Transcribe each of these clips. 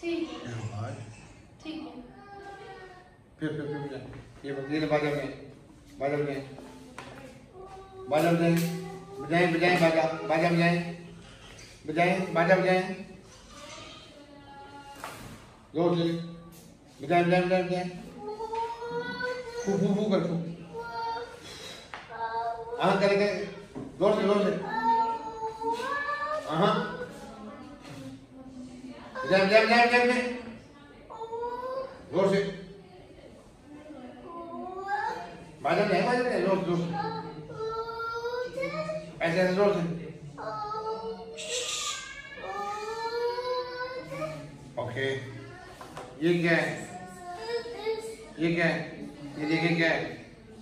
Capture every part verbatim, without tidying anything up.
ठीक है शाबाश। ठीक है। फिर फिर फिर बजा। ये ये बाजा में बाजा में बाजा में बजाएं बजाएं बाजा बाजा बजाएं बजाएं बाजा बजाएं जोर से बजाएं बजाएं बजाएं बजाएं फू फू फू कर फू हाँ करे करे जोर से जोर से हाँ बजाएं बजाएं बजाएं बजाएं बजाएं जोर से बाजा बजाएं बाजा बजाएं जोर जोर से ऐसे ऐसे जोर से ओके। ये क्या है ये क्या है ये देखिए क्या है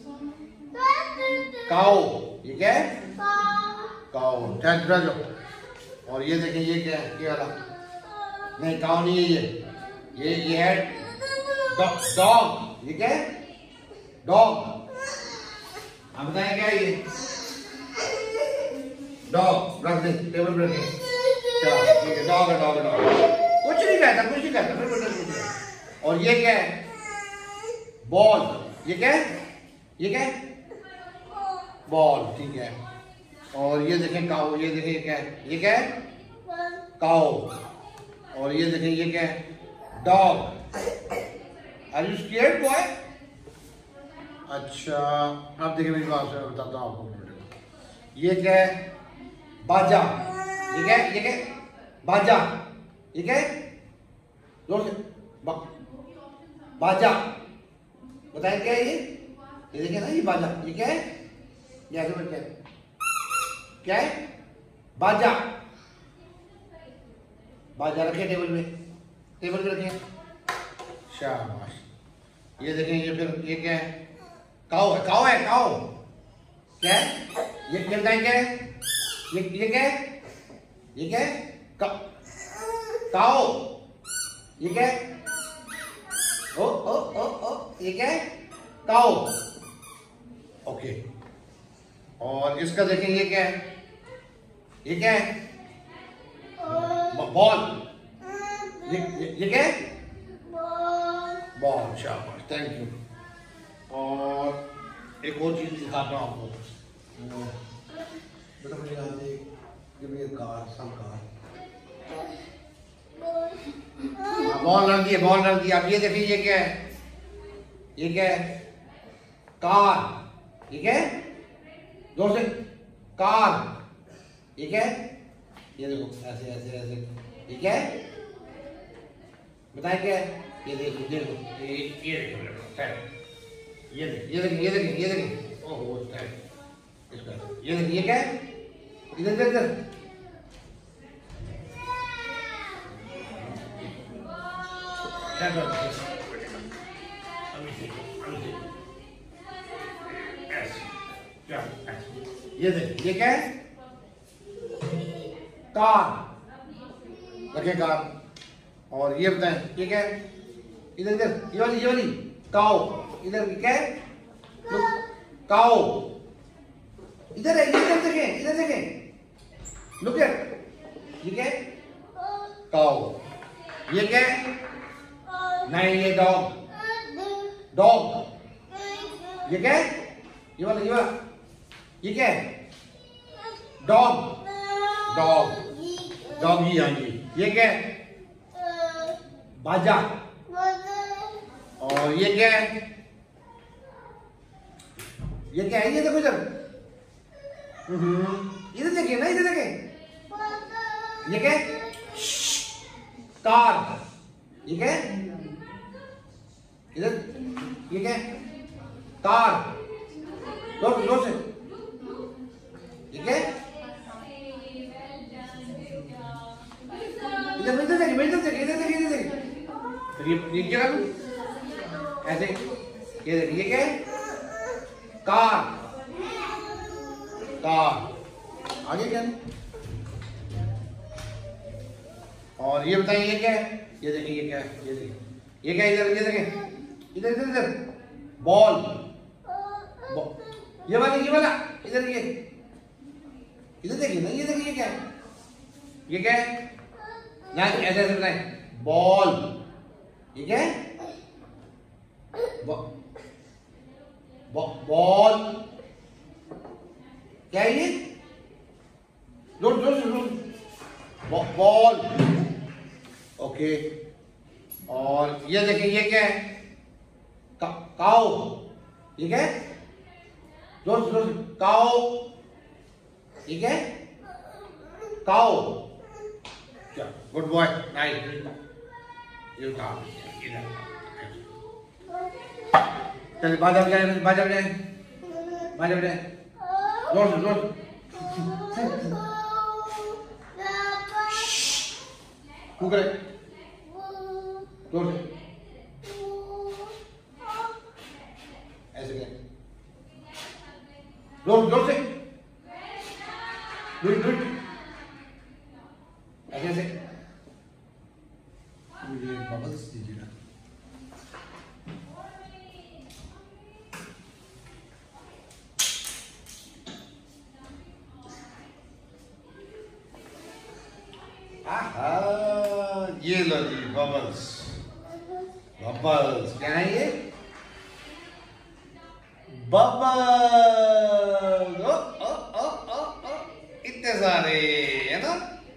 काऊ। ये क्या है काऊ। चल चल जाओ। और ये देखिए ये क्या है ये वाला नहीं काऊ नहीं है ये ये ये है डॉग। ये क्या है डॉग। आप बताएं क्या है ये डॉग। रख दे टेबल पे रखें। चलो ठीक है डॉग है डॉग है डॉग कुछ नहीं कहता कुछ नहीं कहता फिर बेटा। और ये क्या है बॉल। ये क्या है ये क्या है बॉल ठीक है। और ये देखें काऊ। ये देखें ये क्या है ये क्या है काऊ। और ये देखें ये क्या है dog. Are you scared boy. अच्छा अब देखिए मेरी बात से बताता हूँ आपको। ये क्या है बाजा। ये क्या है ये क्या है बाजा। ये क्या है जोर से बा, बाजा बताएं क्या है ये ये देखिए ना ये बाजा। ये क्या है ये ऐसे क्या है क्या है बाजा। बाजा रखिए टेबल में टेबल पे रखिए। शाबाश। ये देखें ये फिर ये क्या है काऊ है काऊ है काऊ। क्या है ये ये बताएं क्या है ये ये क्या है ये क्या है काऊ। ये क्या है ओ ओ ओ ओ ये क्या है काऊ। ओके। और इसका देखें ये क्या है ये क्या है बॉल। ये ये क्या है बॉल। शाबाश थैंक यू। और एक और चीज दिखाता हूँ आपको बेटा मुझे यहाँ से give me a car some car. Ball रख दिया बॉल रख दिया। अब ये देखिए ये क्या है ये क्या है कार। ये क्या है जोर से कार। ये क्या है ये देखो ऐसे ऐसे ऐसे ये क्या है बताएं क्या है ये देखो ये देखो ये ये देखो ये देखिए ये देखिए ये देखिए ये देखिए ओहो इसका ये देखिए ये क्या है इधर इधर इधर क्या कर रहे हैं ये देखिए ये क्या है कार। रखे कार। और ये बताएं ये क्या है इधर इधर ये वाली ये वाली काऊ। इधर क्या है काऊ। इधर है इधर देखें इधर देखें लुक एट ये क्या है काऊ। ये क्या है नहीं ये डॉग डॉग। ये क्या है ये वाला ये वाला ये क्या है डॉग डॉग डॉग ही हाँ जी। ये क्या है बाजा। और ये क्या है ये क्या है ये देखो इधर इधर देखिए ना इधर देखिए ये क्या है कार। ये क्या है इधर ये क्या है कार। जोर जोर से ये क्या है इधर इधर देखिए इधर देखिए इधर देखिए इधर देखिए फिर ये ये क्या करूं ऐसे ये देखिए ये क्या है कार कार। आगे क्या और ये बताइए ये क्या है ये देखिए ये क्या है ये देखिए ये क्या है इधर ये देखिए इधर इधर इधर बॉल ये वाला ये वाला इधर ये इधर देखिए ना ये देखिए ये क्या है ये क्या है ना ऐसे ऐसे बताएं बॉल, ठीक है, बॉल क्या है ये, जोर जोर से जोर, बॉल, ओके। और ये देखिए ये क्या है, का, काऊ, ठीक है, जोर से जोर से, काऊ, ठीक है, काऊ, गुड बॉय, नाइस, ये उठा, चलिए बाजा बजाए, बाजा बजाए, बाजा बजाए, जोर से जोर से, फूक रहे, जोर से, ऐसे करें, जोर जोर से, गुड गुड, ऐसे ऐसे, मुझे बबल्स दीजिएगा। आहा, ये लो जी बबल्स, बबल्स क्या है ये, बबल्स, ओ ओ ओ ओ ओ इतने सारे है ना,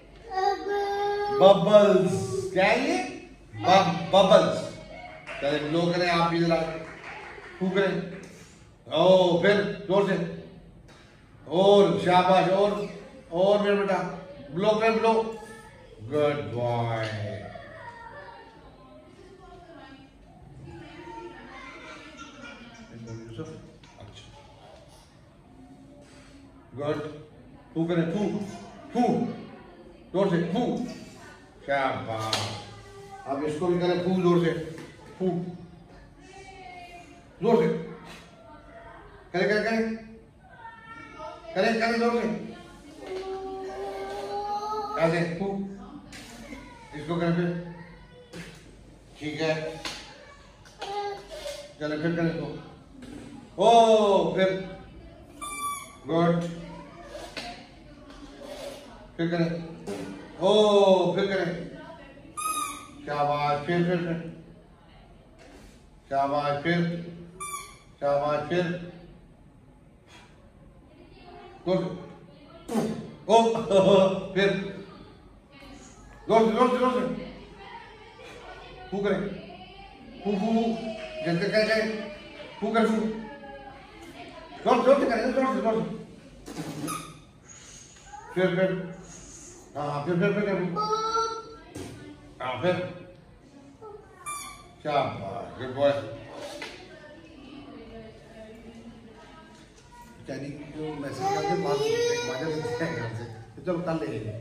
बबल्स क्या है ये, बबल्स, चले ब्लो करें आप भी जरा, फूक करें, ओ फिर जोर से, और शाबाश, और और मेरा बेटा, ब्लो करें, ब्लो, गुड बॉय, अच्छा, गुड, फू करें, फू फू, जोर से फू, शाबाश, अब इसको भी करें, फू जोर से, फू, जोर से, करें करें करें करें करें जोर से, ऐसे फू, इसको करें फिर, ठीक है, चले फिर करें इसको, ओ फिर, गुड, फिर करें, ओ फिर करें, शाबाश, फिर फिर फिर, शाबाश, फिर शाबाश, फिर जोर से, ओ फिर जोर से जोर से जोर से, फू करें, फू फू फू, जल्दी करें करें, फू करें, फू, जोर जोर से करें, जोर से जोर से, फिर फिर, हाँ फिर फिर फिर करें, हाँ फिर, शाबाश, गुड बॉय। चाइनी जो मैसेज करते बात बाजा लेते हैं घर से, तो चलो कल ले लेंगे,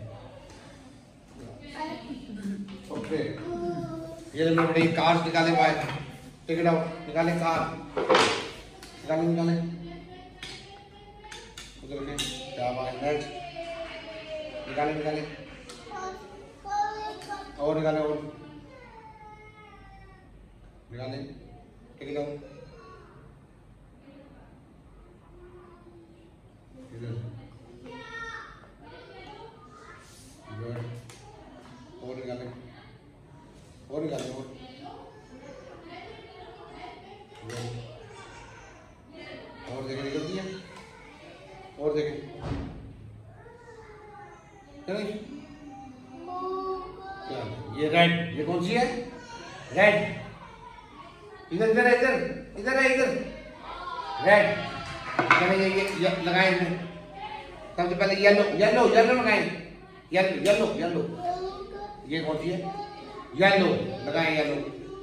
ओके। ये ले बड़े कार निकाले बाहर, टेक इट आउट, निकाले कार, निकाले निकाले, उधर रखें, शाबाश, नेक्स्ट, निकाले निकाले, और निकाले, और निकाले, टेक इट आउट, और निकाले, और निकाले, और और देखें निकलती है, और देखें, चलिए, ये रेड, ये कौन सी है, रेड, इधर इधर इधर इधर है, इधर रेड, ये ये लगाए इसमें, सबसे पहले येलो येलो येलो लगाएं, येलो येलो येलो, ये कौन सी है, येलो लगाएं, येलो,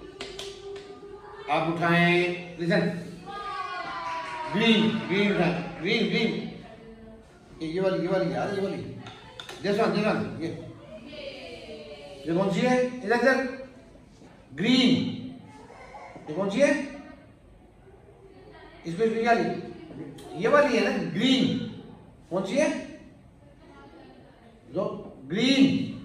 आप उठाएं, लिसन, ग्रीन ग्रीन उठाएं, ग्रीन ग्रीन, ये वाली ये वाली यार, ये वाली, दिस वन दिस वन, ये ये कौन सी है, इधर इधर, ग्रीन, ये कौन सी है, इसको इसको क्या, ये वाली है ना, ग्रीन, कौन सी है, जो ग्रीन,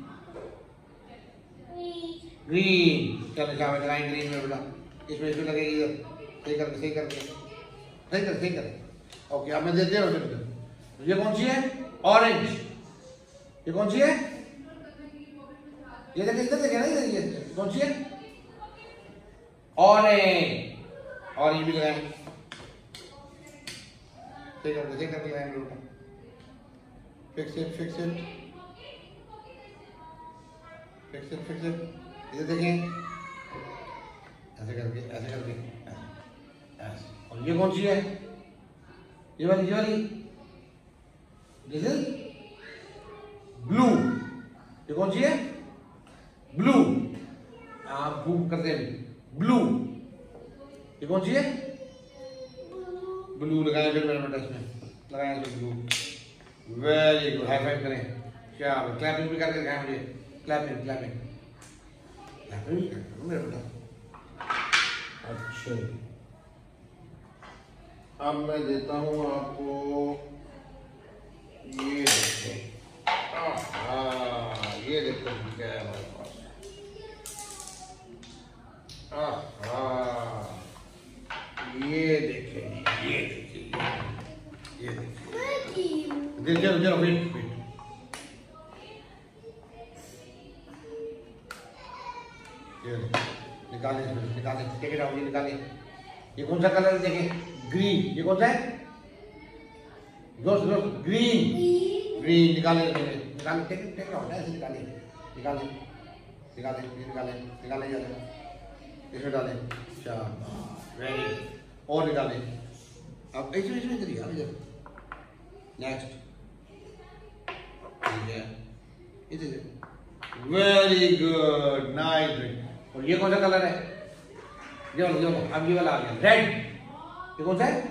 ग्रीन, चलो जाओ लगाएं ग्रीन में बेटा, इसमें इसमें लगेगी, इधर सही करके सही करके सही कर सही कर, ओके। अब मैं देते हूँ, ये कौन सी है, ऑरेंज, ये कौन सी है, ये देखिए इधर देखिए ना, इधर ये कौन सी है? ऑरेंज। और ये भी लगाए, ठीक है, ठीक है, लगाएंगे बेटा। Fix it, fix it, fix it, fix it. इधर देखें, ऐसे करके, ऐसे करके, ऐसे। और ये कौन सी है? ये वाली, ये वाली, दिस इज ब्लू। ये कौन सी है? ब्लू। आप मूव करते हैं, ब्लू। ये कौन सी है? ब्लू। लगाए फिर मेरे बेटा इसमें, लगाए तो blue. Very good, high five करें। क्या क्लैपिंग भी करके दिखाएं मुझे, क्लैपिंग, क्लैपिंग, क्लैपिंग भी करके मेरे बेटा। अच्छा, अब मैं देता हूँ आपको ये, देखो, हाँ ये देखो क्या है हमारे पास। हाँ ये देखिए, ये देखिए, ये देखिए, देखिए, जरा वेट, वेट, ये निकाले, निकाले, टेक इट आउट, ये निकाले। ये कौन सा कलर है? देखें, ग्रीन। ये कौन सा है? दोस्त दोस्त ग्रीन, ग्रीन। निकाले, निकाले, take it, take it out, ऐसे निकाले, निकाले, निकाले, निकाले, निकाले, निकाले, इसमें डालें। शाबाश, वेरी गुड। और निकाले। अब ऐसे इसमें करिए, अब इधर नेक्स्ट, ठीक है, इधर, वेरी गुड, नाइस। और ये कौन सा कलर है? ये वाला, ये वाला, अब ये वाला आ गया, रेड। ये कौन सा है?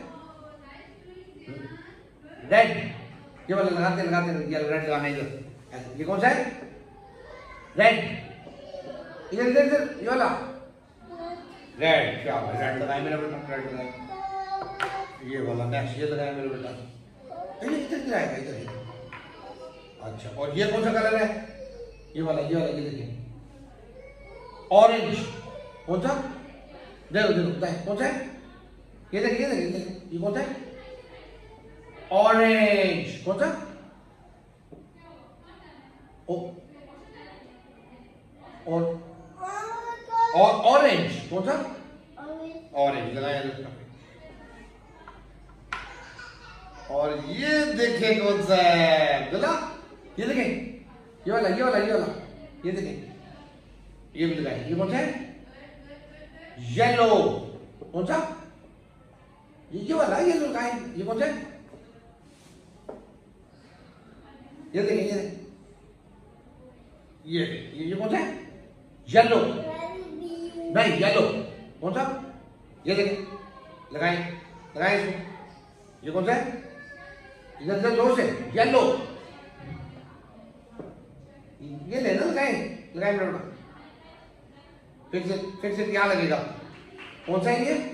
रेड। ये वाला लगाते लगाते ये रेड लगाना इधर। ये कौन सा है? रेड। इधर इधर इधर, ये वाला रेड। क्या रेड लगाए मेरा बेटा, रेड लगाए। ये वाला नेक्स्ट, ये लगाए मेरा बेटा। इधर इधर आएगा, इधर। अच्छा, और ये कौन सा कलर है? ये वाला, ये वाला, ये देखिए, ऑरेंज। कौन सा? देखो देखो, बताए कौन सा है? ये देखिए, ये देखिए, ये कौन सा है? ऑरेंज। कौन सा? ओ, और और ऑरेंज। कौन सा? ऑरेंज लगाया। और ये देखें कौन सा है? बोला, ये देखें, ये वाला, ये वाला, ये वाला, ये देखें, ये भी लगाए। ये कौन सा है? येलो। कौन सा? ये वाला, ये लगाए। ये कौन सा है? ये देखें, ये देखें, ये ये कौन सा है? येलो। नहीं, येलो। कौन सा? ये देखें, लगाए, लगाए इसमें। ये कौन सा है? इधर इधर जोर से, येलो। ये लेना, लगाए, लगाए मेरा बेटा। फिर से, फिर से क्या लगेगा? कौन सा है ये?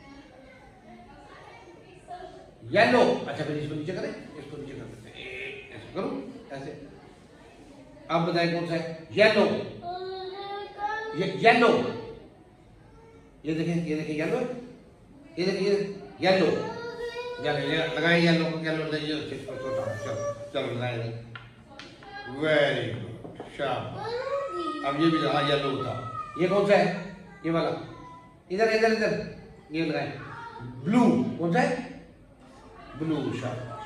येलो। अच्छा, फिर इसको नीचे करें, इसको नीचे कर देते हैं, ऐसे करो, ऐसे। अब बताए कौन सा है? येलो। ये येलो। ये देखें, ये देखें, येलो। ये देखिए, येलो, येलो लगाए, येलो, येलो लगाइए। चलो चलो लगाए, वेरी गुड, शाबाश। अब ये भी लगा, येलो था। ये कौन सा है? ये वाला, इधर इधर इधर, ये लगाए। ब्लू। कौन सा है? ब्लू, शाबाश।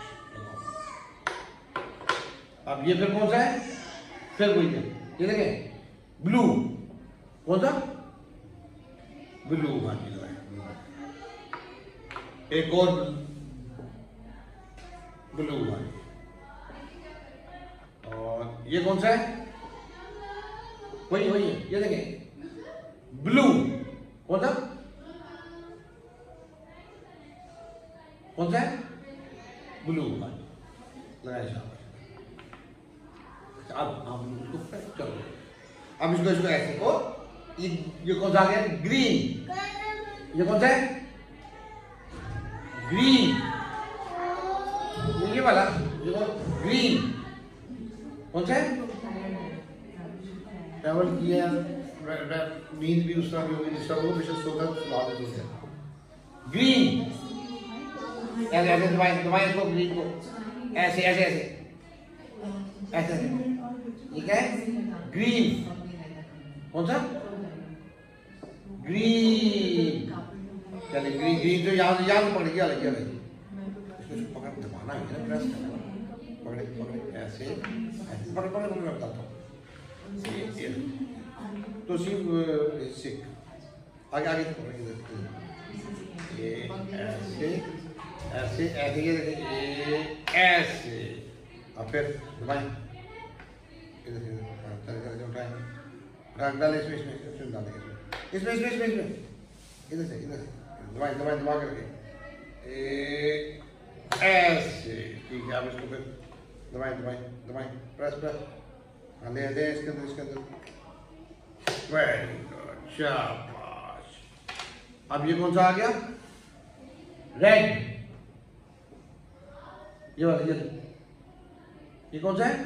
अब ये फिर कौन सा है? फिर वही है, ये देखें, ब्लू। कौन सा? ब्लू। हाँ जी, लगाए। एक और ब्लू है। और ये कौन सा है? वही वही है, ये देखें, ब्लू। कौन सा? कौन सा है? ब्लू। लगाए, शाबाश। अब हम इसको चलो, अब इसको इसको ऐसे को, ये ये कौन सा आ गया? ग्रीन। ये कौन सा है? ग्रीन। ये वाला, ये कौन? ग्रीन। कौन सा है? ट्रैवल किया, नींद भी उसका भी होगी, जिसका वो विशेष सोता लाभ हो गया। ग्रीन। ऐसे ऐसे दबाएं, दबाएं इसको, ग्रीन को, ऐसे ऐसे ऐसे ऐसे, ठीक है? ग्रीन। कौन सा? ग्रीन। चलिए ग्रीन ग्रीन तो यहाँ से यहाँ से पकड़ गया लगे भाई, इसको पकड़ दबाना है ना, प्रेस करना, पकड़े पकड़े ऐसे ऐसे पकड़ पकड़ पकड़ बताता हूँ ये तो सिर्फ सिक आगे आगे ये ऐसे ऐसे ऐसे ये ये ऐसे और फिर दबाएं इधर इधर इधर उठाएं रख डालें इसमें इसमें इसमें डालें इसमें इसमें इसमें इसमें इधर से इधर से दबाएं दबाएं दबा करके ए ऐसे ठीक है। अब इसको फिर दबाएं दबाएं दबाएं प्रेस प्रेस हाँ ले ले इसके अंदर इसके अंदर वेरी गुड शाबाश। अब ये कौन सा आ गया रेड, ये वाला ये ये कौन सा है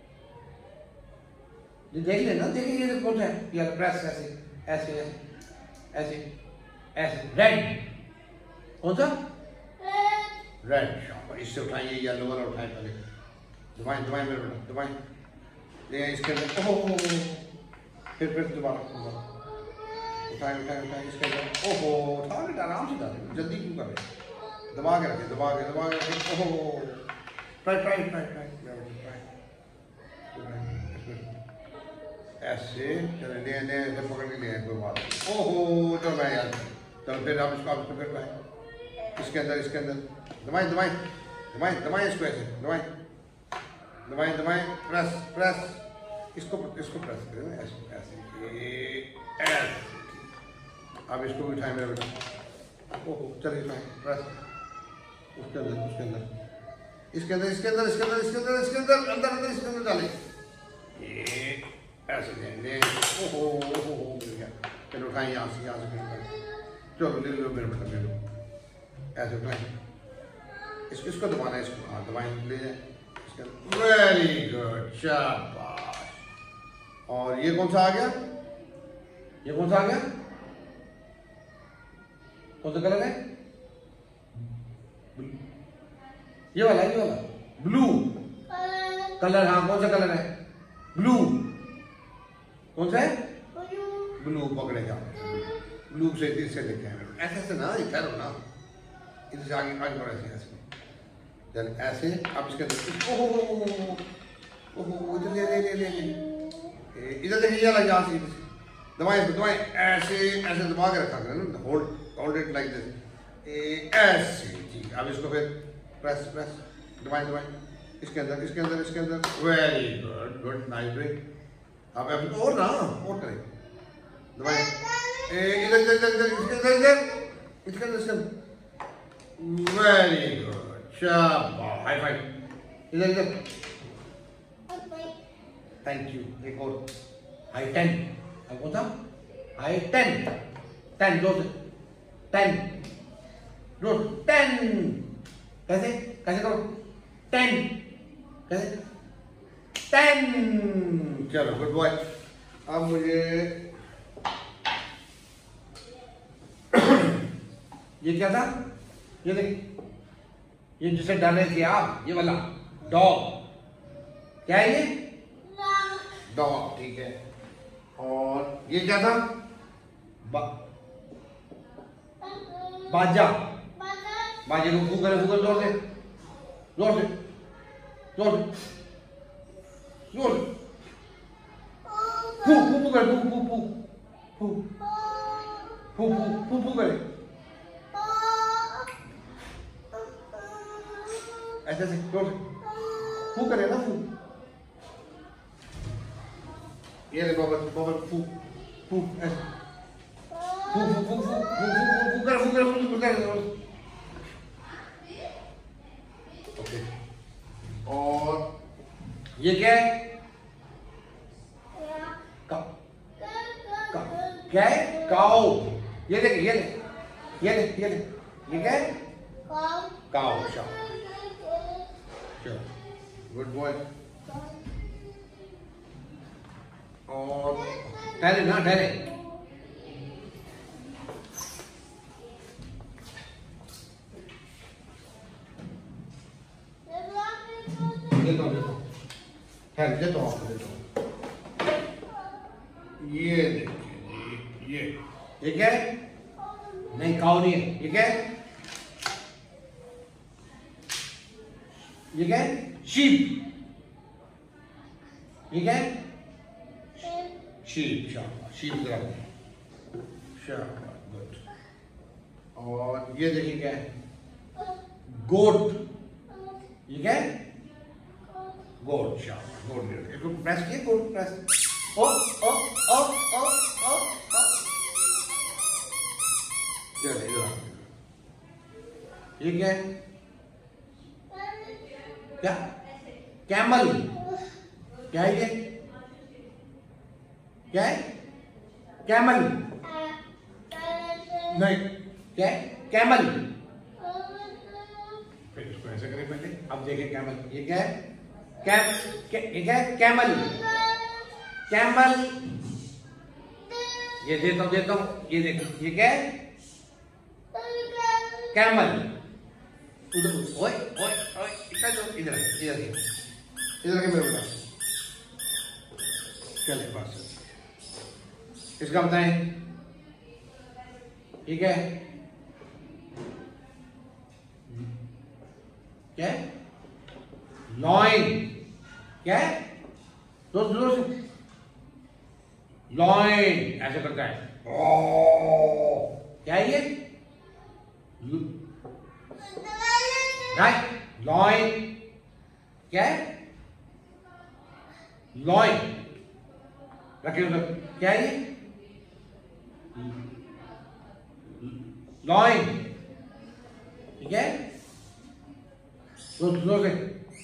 ये देख लेना देखिए ये कौन सा है, ये प्रेस ऐसे ऐसे ऐसे ऐसे ऐसे रेड कौन सा रेड शाबाश। इससे उठाइए येलो वाला उठाएं पहले दबाएं दबाएं मेरे बेटा दबाएं ले इसके अंदर ओहो फिर फिर दोबारा उठाएं उठाएं उठाएं इसके अंदर ओहो उठा बेटा आराम से डालें जल्दी क्यों कर रहे दबा के रखें दबा के दबा के रखें ओहो ट्राई ट्राई ट्राई ट्राई ऐसे चले ले ले ऐसे पकड़ के ले कोई बात नहीं ओहो चलो मैं यार चलो फिर आप इसको आप इसको फिर पाए इसके अंदर इसके अंदर दबाएं दबाएं दबाएं दबाएं इसको ऐसे दबाएं दबाएं दबाएं प्रेस प्रेस इसको इसको प्रेस करें ऐसे ऐसे ये ऐसे। अब इसको भी उठाएं मेरा बेटा ओहो चलिए उठाएं प्रेस उसके अंदर उसके अंदर इसके अंदर इसके अंदर इसके अंदर इसके अंदर इसके अंदर अंदर अंदर इसके अंदर डालें ये ऐसे ले ले ओहो ओहो हो गया। चलो उठाएं यहाँ से यहाँ से फिर चलो ले लो मेरे बेटा ले लो ऐसे उठाएं इसको इसको दबाना है इसको हाँ दबाएं ले जाए इसके अंदर वेरी गुड शाबाश। और ये कौन सा आ गया ये कौन सा आ गया कौन सा कलर है ये वाला ये वाला ब्लू कलर हाँ कौन सा कलर है ब्लू कौन सा है ब्लू पकड़े जाओ ब्लू से से देखे ऐसे ऐसे ना इधर हो ना इधर से आगे आगे बढ़े ऐसे ऐसे चल ऐसे अब इसके अंदर ओहो ओहो इधर ले ले ले ले ले इधर देखिए ये लग यहाँ से दबाएं दबाएं ऐसे ऐसे दबा के रखा करें ना hold hold it like this ऐसे ठीक। अब इसको फिर प्रेस प्रेस दबाएं दबाएं इसके अंदर इसके अंदर इसके अंदर very good good nice drink. अब अब और ना और करें दबाएं इधर इधर इधर इधर इसके अंदर इधर इसके अंदर इसके अंदर वेरी गुड शाबाश हाई फाइव इधर इधर थैंक यू। एक और हाई टेन अब कौन सा हाई टेन टेन जोर से टेन जोर टेन कैसे कैसे करो टेन कैसे टेन। चलो गुड बॉय। अब मुझे ये क्या था ये देख ये जिसे डर रहे थे आप ये वाला डॉग क्या है ये डॉग ठीक है। और ये क्या था बा, बाजा बाजे को फू करे फू करे जोर से जोर से जोर से जोर फू फू फू करे फू फू फू फू फू फू फू करे ऐसे ऐसे जोर से फू करे ना फू ये ले बाबा बाबा फू फू ऐसे फू फू फू फू फू कर फू कर फू कर ओके। और ये क्या है का, का, क्या है काऊ ये देख ये देख ये देख ये देख ये क्या है काऊ चलो गुड बॉय। और ठहरे ना ठहरे देता हूँ देता हूँ ठहरे देता हूँ आपको देता हूँ ये देखिए ये ये क्या है? नहीं, काऊ नहीं है। ये क्या है? ये क्या है? शीप। ये क्या है? शीप। शाबाश, शीप जरा शाबाश, गुड। और ये देखिए क्या है? गोट। ये क्या है? गोट। शाबाश, गोट। इसको प्रेस किए, गोट प्रेस। ओ ओ ओ ओ ओ ओ चलो इधर। ये क्या है? क्या? कैमल। क्या है ये? क्या है? कैमल। नहीं, क्या है? कैमल। फिर इसको ऐसे करें पहले। अब देखें कैमल। ये क्या है? कैम क्या, ये क्या है? कैमल। कैमल। ये देता हूं देता हूं ये देखो। ये क्या है? कैमल। उधर ओए ओए ओए इधर इधर इधर इधर इधर के मेरे बेटा। चले बस। इसका बताएं। ठीक है? क्या है? लॉइन। क्या है? जोर जोर से। लॉइन ऐसे करता है। ओ क्या है ये? Right, lion. क्या है? लॉइन। रखिए उधर। क्या है ये? लॉइन। ठीक है? जोर जोर से।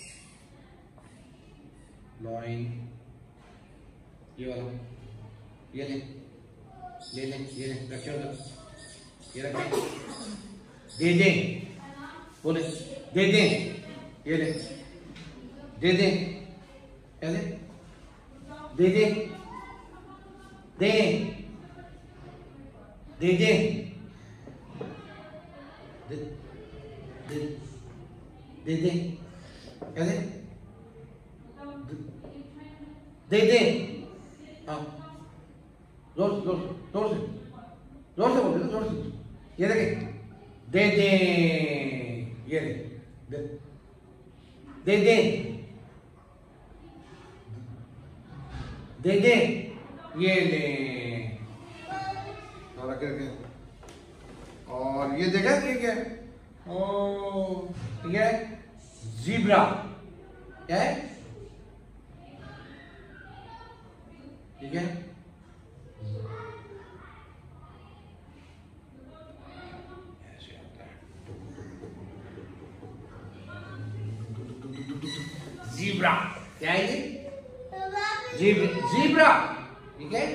लॉइन। ये वाला। ये ले ले ले ये ले रखिए उधर। ये रखिए। दे दे बोले। दे दे। ये ले। दे दे। क्या ले? दे दे। दे दे दे दे दे दे दे क्या ले? दे दे। हाँ, जोर से जोर से जोर से जोर से बोल जोर से। ये देखे। दे दे। ये ले। दे दे दे दे दे। ये ले। रखे रखे। और ये देखा ये क्या है? ओ ठीक है? ज़ीब्रा। क्या है? ठीक है? ऐसे आता है। ज़ीब्रा। क्या है ये? ज़ीब्रा। ठीक है?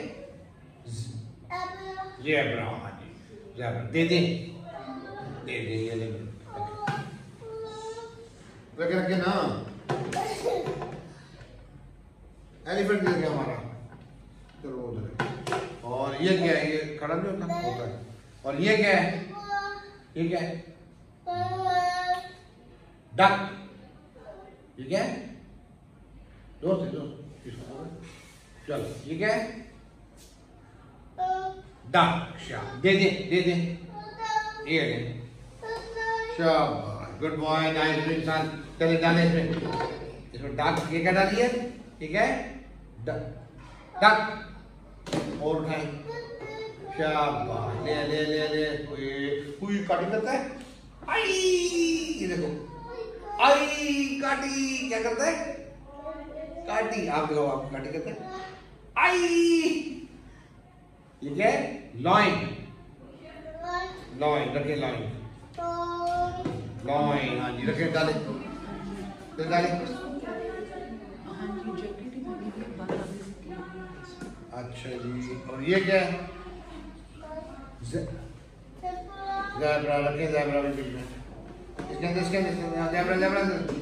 ज़ेब्रा। हाँ जी, ज़ेब्रा। दे दे दे दे ये ले। रखे रखे ना। एलिफेंट दे गया हमारा। चलो उधर। और ये क्या है? ये खड़ा नहीं होता होता है। और ये क्या है? ये क्या है? डक। ये क्या है? जोर से जोर। चलो ये क्या है? डक। शाबाश। दे दे दे दे। ये ले। शाबाश, गुड बॉय। नाइस इंसान। चले डाले इसमें। इसमें डक। ये क्या डाली है? ठीक है? डक। डक। और उठाए। शाबाश। ले ले ले ले। कोई कोई काटी करता है। आई ये देखो। आई काटी। क्या करता है? काटी। आप देखो, आप काटी करते हैं। आई ये क्या है? लॉइन। लॉइन रखे। Lion lion. हाँ जी, रखे। डाले डाले। अच्छा जी। और ये क्या है? ज़ेब्रा। रखे। ज़ेब्रा भी बीच में। इसके अंदर इसके अंदर ज़ेब्रा ज़ेब्रा।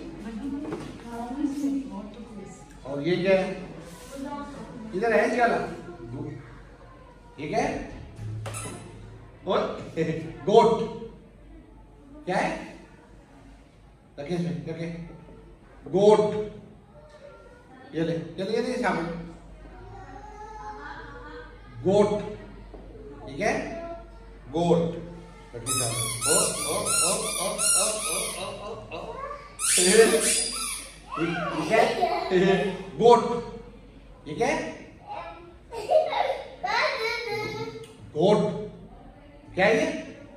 और ये क्या है? इधर है जी वाला। ये क्या है? और गोट। क्या है? रखिए इसमें। रखिए। गोट। ये ले ये ले ये ले सामने। गोट। ये ठीक है, गोट। ओ ओ ओ ओ ओ ओ ओ ओ ठीक है, गोट। ठीक है, गोट क्या है ये?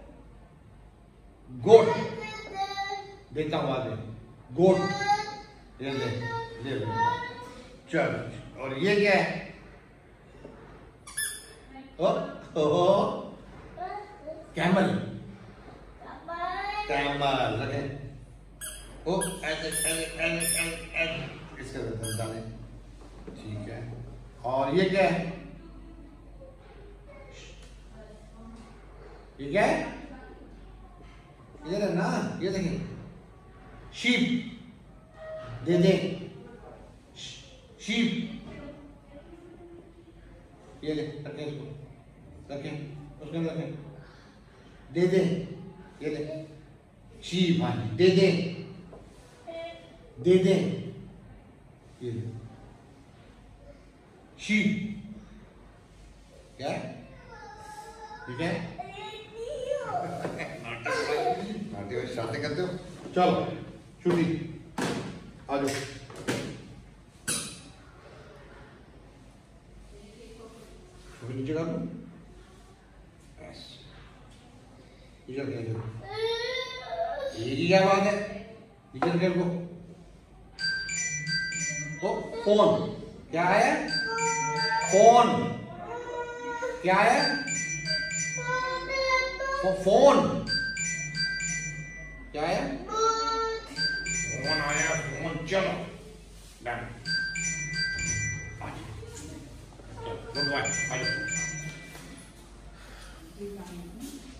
गोट। देता हूं आगे, गोट। ये ले ले ले चलो। और ये क्या है? ओ ओ कैमल। कैमल लगे। ओ ऐसे ऐसे ऐसे ऐसे इसके दाने। ठीक है, और ये क्या है? ये क्या है? इधर है ना, ये देखिए, शीप। दे दे, शीप। ये ले, रखें इसको, रखें उसके अंदर रखें। दे दे, ये ले, शीप। हाँ दे दे, दे दे, ये ले, शीप। क्या ठीक है? शादी करते हो? चलो छुट्टी, आ जाओ। नीचे कर दो, इधर ये क्या बात है? इधर कर दो। तो फोन क्या है? फोन क्या है? फोन क्या है? फोन आया, फोन। चलो डन। Good bye.